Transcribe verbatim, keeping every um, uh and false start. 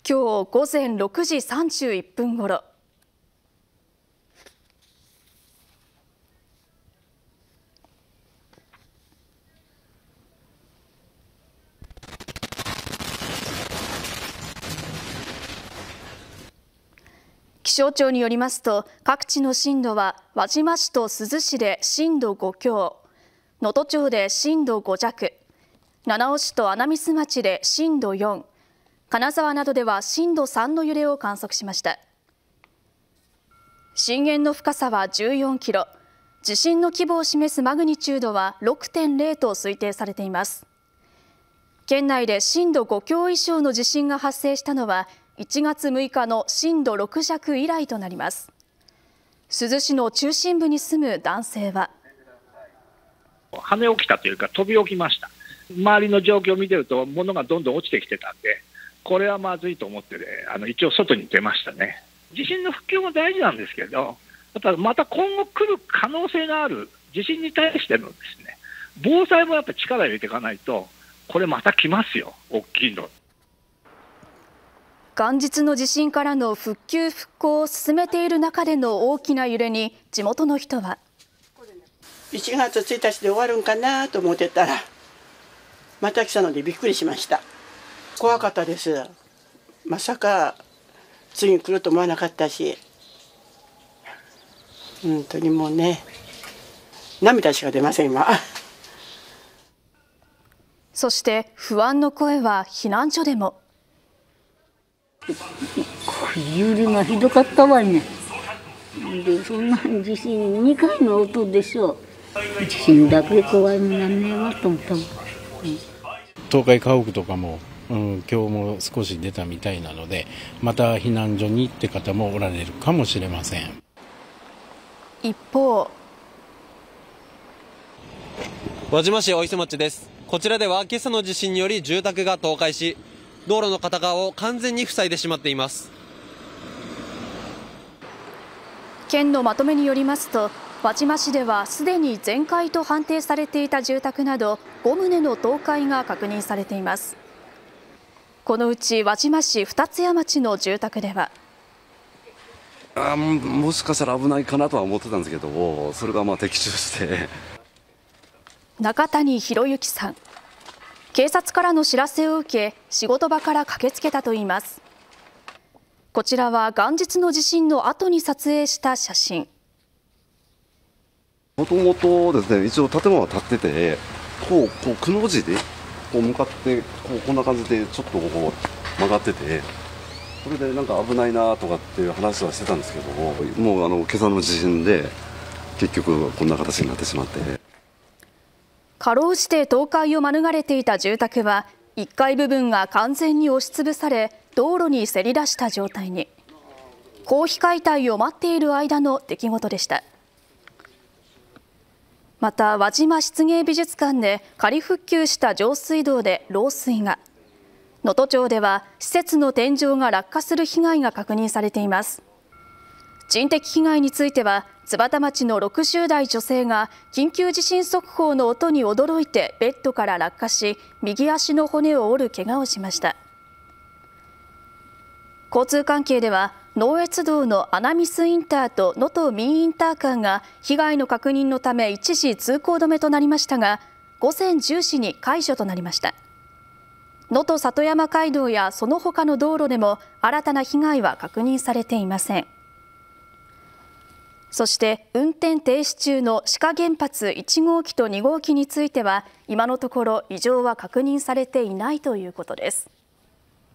今日午前ろくじさんじゅういっぷんごろ、気象庁によりますと、各地の震度は輪島市と珠洲市で震度ご強、能登町で震度ご弱、七尾市と穴水町で震度よん、金沢などでは震度さんの揺れを観測しました。震源の深さはじゅうよんキロ、地震の規模を示すマグニチュードは ろくてんゼロ と推定されています。県内で震度ご強以上の地震が発生したのはいちがつむいかの震度ろく弱以来となります。珠洲市の中心部に住む男性は、 跳ね起きたというか飛び起きました。周りの状況を見てると物がどんどん落ちてきてたんで、これはまずいと思って、ね、あの一応外に出ましたね。地震の復旧も大事なんですけど、ただまた今後来る可能性がある地震に対してのですね、防災もやっぱり力を入れていかないと、これまた来ますよ、大きいの。 元日の地震からの復旧復興を進めている中での大きな揺れに、地元の人は。 いちがつついたちで終わるんかなと思ってたら、また来たのでびっくりしました。怖かったです。まさか次に来ると思わなかったし、本当にもうね、涙しか出ません今。 そして不安の声は避難所でも。 揺れがひどかったわね。でそんな地震にかいの音でしょう。地震だけ怖いもんなんねえわと思ったもん。 倒壊家屋とかも、うん、今日も少し出たみたいなので、また避難所にって方もおられるかもしれません。 一方、 輪島市大磯町です。こちらでは今朝の地震により住宅が倒壊し、道路の片側を完全に塞いでしまっています。 県のまとめによりますと、輪島市ではすでに全壊と判定されていた住宅などごとうの倒壊が確認されています。このうち輪島市二ツ谷町の住宅では、 あもしかしたら危ないかなとは思ってたんですけど、それがまあ的中して中谷博之さん、警察からの知らせを受け仕事場から駆けつけたといいます。こちらは元日の地震の後に撮影した写真。 もともとですね、一応建物は建ってて、こうこうくの字でこう向かってこうこんな感じでちょっとここ曲がってて、それでなんか危ないなとかっていう話はしてたんですけども、もうあの今朝の地震で結局こんな形になってしまって。 かろうじて倒壊を免れていた住宅はいっかい部分が完全に押しつぶされ、道路にせり出した状態に。公費解体を待っている間の出来事でした。また輪島漆芸美術館で仮復旧した上水道で漏水が、能登町では施設の天井が落下する被害が確認されています。人的被害については、津幡町のろくじゅうだい女性が緊急地震速報の音に驚いてベッドから落下し、右足の骨を折る怪我をしました。交通関係では、能越道の穴水インターと能登民インター間が被害の確認のため一時通行止めとなりましたが、午前じゅうじに解除となりました。能登里山街道やその他の道路でも新たな被害は確認されていません。そして運転停止中の志賀原発いちごうきとにごうきについては、今のところ異常は確認されていないということです。